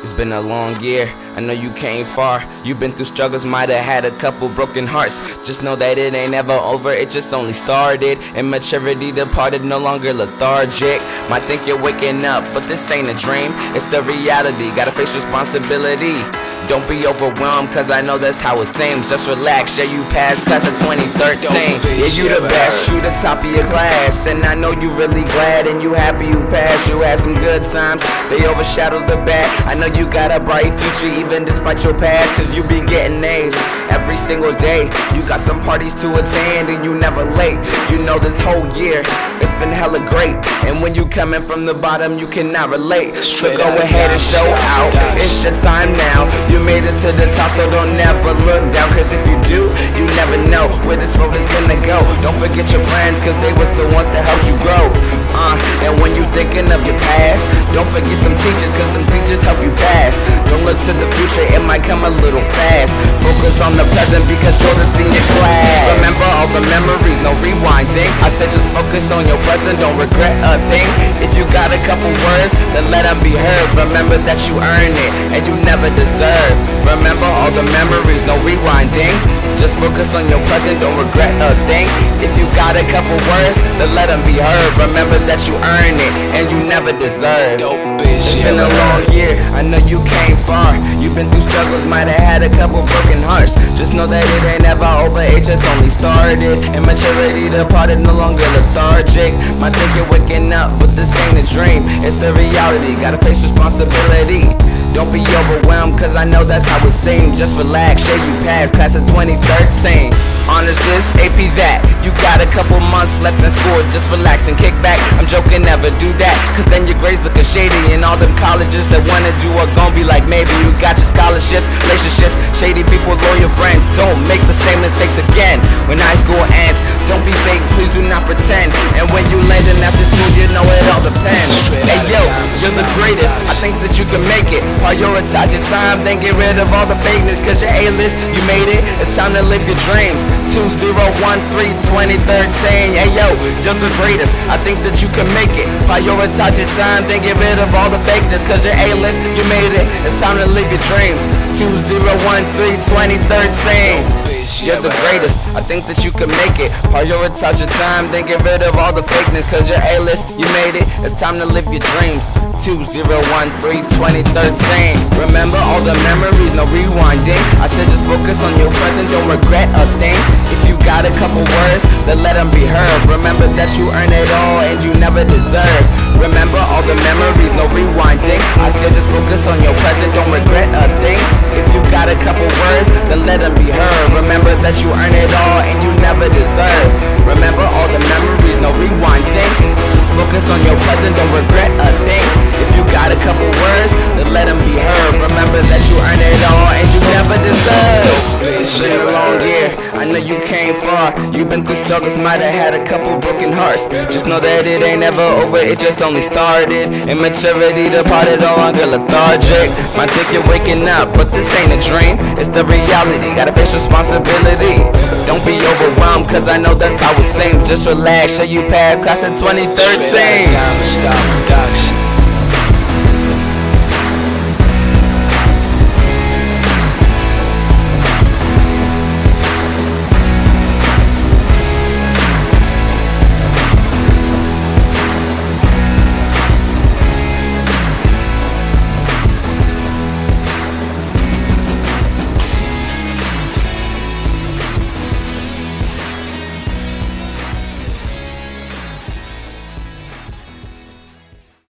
It's been a long year, I know you came far. You've been through struggles, might have had a couple broken hearts. Just know that it ain't ever over, it just only started. Immaturity departed, no longer lethargic. Might think you're waking up, but this ain't a dream. It's the reality, gotta face responsibility. Don't be overwhelmed, cause I know that's how it seems. Just relax, yeah, you passed class of 2013. Yeah, you the best, you the top of your class. And I know you really glad and you happy you passed. You had some good times, they overshadowed the bad. I know you got a bright future even despite your past, cause you be getting A's every single day. You got some parties to attend and you never late. You know this whole year, it's been hella great. And when you coming from the bottom, you cannot relate. So go ahead and show out, it's your time now. You made it to the top, so don't never look down. Cause if you do, you never know where this road is gonna go. Don't forget your friends, cause they was the ones that helped you grow. And when you thinking of your past, don't forget them teachers, cause them teachers help you pass. Don't look to the future, it might come a little fast. Focus on the present because you're the senior class. Remember all the memories, no rewinding. I said just focus on your present, don't regret a thing. If you got a couple words, then let them be heard. Remember that you earned it and you never deserve. Remember all the memories, no rewinding. Just focus on your present, don't regret a thing. If you got a couple words, then let them be heard. Remember that you earned it and you never deserve. It's been a long year, I know you came far. You've been through struggles, might have had a couple broken hearts. Just know that it ain't ever over, it just only started. Immaturity departed, no longer lethargic. Might think you're waking up, but this ain't a dream. It's the reality, gotta face responsibility. Don't be overwhelmed, cause I know that's how it seems. Just relax, yeah, you passed class of 2013. Honors this, AP that. You got a couple months left in school, just relax and kick back. I'm joking, never do that, cause then your grades looking shady. And all them colleges that wanted you are gonna be like, maybe you got your scholarships, relationships, shady people, loyal friends. Don't make the same mistakes again. When high school ends, don't be fake, please do not pretend. And when you landing after school, you know it all depends. Hey yo, you're the greatest, I think that you can make it. Prioritize your time, then get rid of all the fakeness. Cause you're A-list, you made it, it's time to live your dreams. 2013-2013, hey yo, you're the greatest, I think that you can make it. Prioritize your time, then get rid of all the fakeness. Cause you're A-list, you made it, it's time to live your dreams. 2013-2013, you're the greatest, I think that you can make it. Prioritize your time, then get rid of all the fakeness. Cause you're A-list, you made it, it's time to live your dreams. 2013-2013, remember all the memories, no rewinding. I said just focus on your present, don't regret a thing. If you got a couple words, then let them be heard. Remember that you earn it all and you never deserve. Remember all the memories, no rewinding. I said just focus on your present, don't regret a thing. If you got a couple words, then let them be heard. Remember that you earn it all and you never deserve. Remember all the memories, no rewinding. Just focus on your present, don't regret a thing. If you got a couple words, then let them be heard. Remember that you earn it all and you never deserve. It's been a long year, I know you came far. You've been through struggles, might have had a couple broken hearts. Just know that it ain't ever over, it just only started. Immaturity departed, no longer lethargic. Might think you're waking up, but this ain't a dream. It's the reality, gotta face responsibility. Don't be overwhelmed, cause I know that's how it seems. Just relax, yeah, you passed class in 2013.